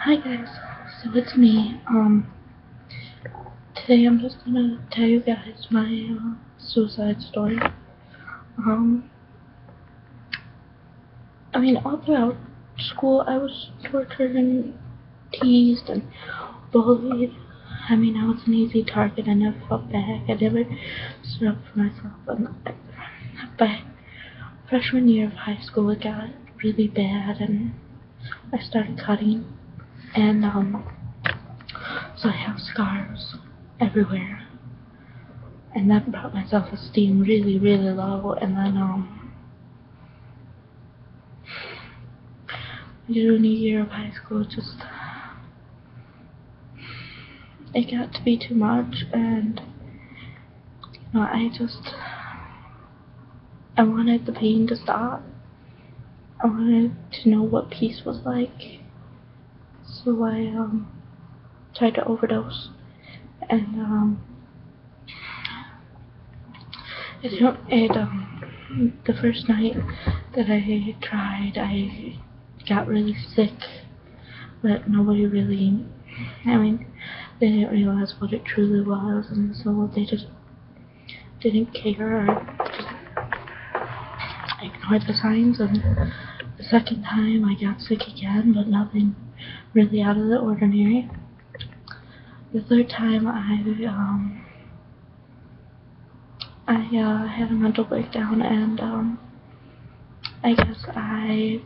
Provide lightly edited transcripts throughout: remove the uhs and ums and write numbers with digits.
Hi guys, so it's me. Today I'm just gonna tell you guys my suicide story. Um, all throughout school I was tortured and teased and bullied. I was an easy target. I never fought back. I never stood up for myself. And by freshman year of high school, it got really bad, and I started cutting. And so I have scars everywhere. And that brought my self-esteem really, really low. And then, junior year of high school, it got to be too much. And, I wanted the pain to stop. I wanted to know what peace was like. So I, tried to overdose. And, the first night that I tried, I got really sick, but nobody really, they didn't realize what it truly was, and so they just didn't care, or just ignored the signs. And the second time I got sick again, but nothing really out of the ordinary. The third time I had a mental breakdown, and I guess I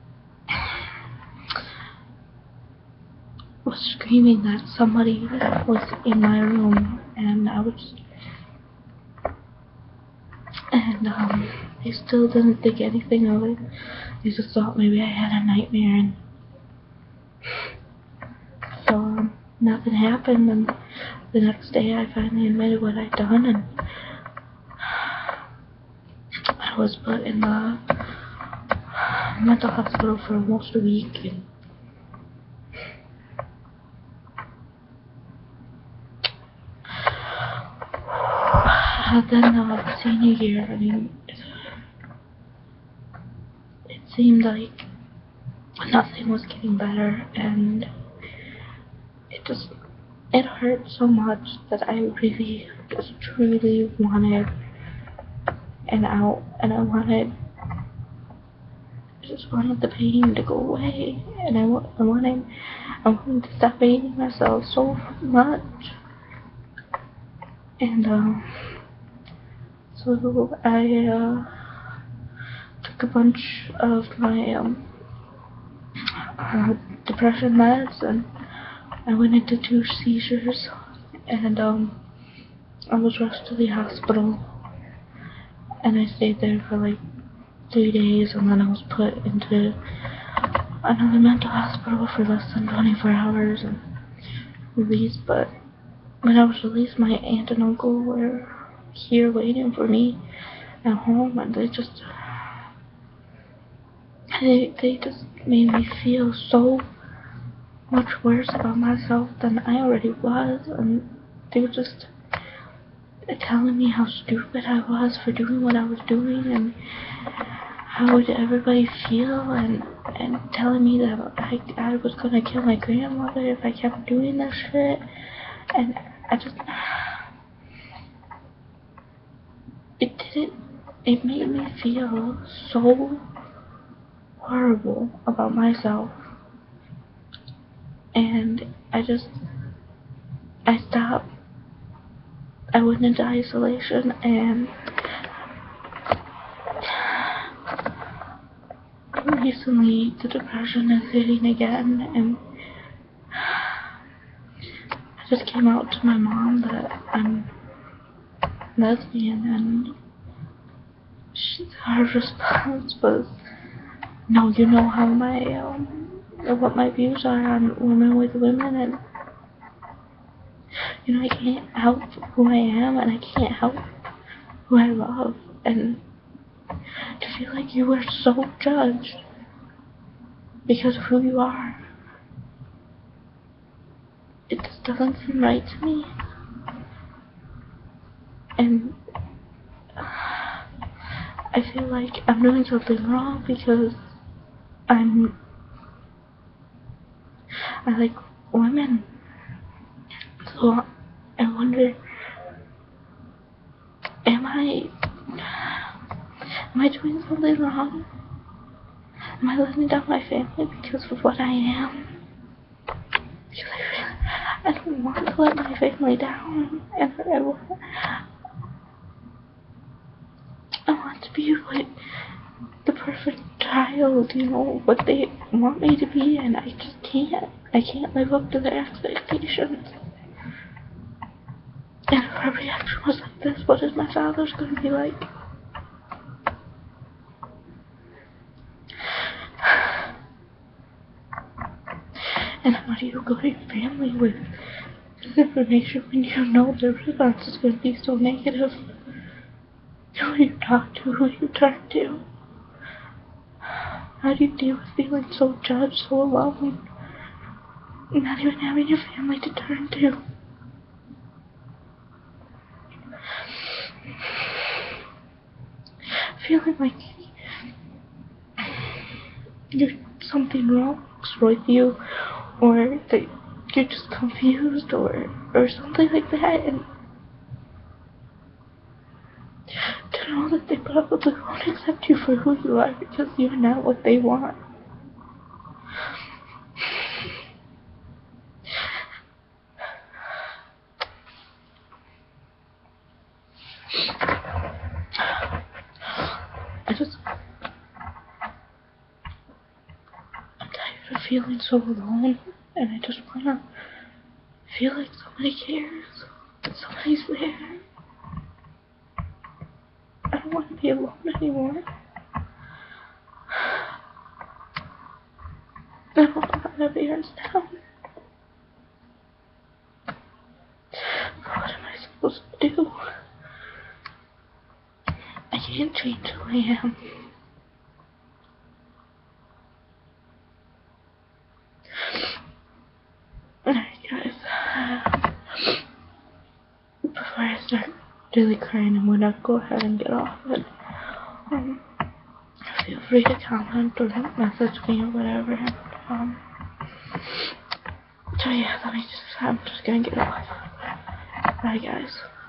was screaming that somebody was in my room, and they still didn't think anything of it. They just thought maybe I had a nightmare, and so nothing happened. And the next day I finally admitted what I'd done, and I was put in the mental hospital for almost a week. And then senior year, it seemed like nothing was getting better, and it hurt so much that I really just truly wanted an out, and I just wanted the pain to go away, and I wanted to stop hating myself so much. And so I took a bunch of my depression meds, and I went into 2 seizures, and I was rushed to the hospital, and I stayed there for like 3 days, and then I was put into another mental hospital for less than 24 hours and released. But when I was released, my aunt and uncle were here waiting for me at home, and they just made me feel so much worse about myself than I already was, and they were just telling me how stupid I was for doing what I was doing, and how would everybody feel, and telling me that I was gonna kill my grandmother if I kept doing this shit. And it made me feel so horrible about myself. And I stopped. I went into isolation, and recently the depression is hitting again, and I just came out to my mom that I'm lesbian, and her response was, "No, you know how what my views are on women with women, and I can't help who I am, and I can't help who I love, and to feel like you were so judged because of who you are, it just doesn't seem right to me." And I feel like I'm doing something wrong because I like women. So I wonder, am I doing something wrong? Am I letting down my family because of what I am? Because I don't want to let my family down, and I want to be like the perfect child, you know, what they want me to be, and I just can't. I can't live up to their expectations. And if her reaction was like this, what is my father's gonna be like? And how do you go to your family with this information when you know their response is going to be so negative? Who you talk to, who you turn to? How do you deal with feeling so judged, so alone, and not even having your family to turn to? Feeling like something wrong's with you, or that you're just confused, or something like that, and to know that they probably won't accept you for who you are because you're not what they want. I'm tired of feeling so alone, and I just wanna feel like somebody cares, that somebody's there. I don't want to be alone anymore. I don't want to let my parents down. What am I supposed to do? I can't change who I am. Alright, guys. Before I start really crying, I'm gonna go ahead and get off it. Feel free to comment or message me or whatever. So yeah, I'm just gonna get off. Bye, guys.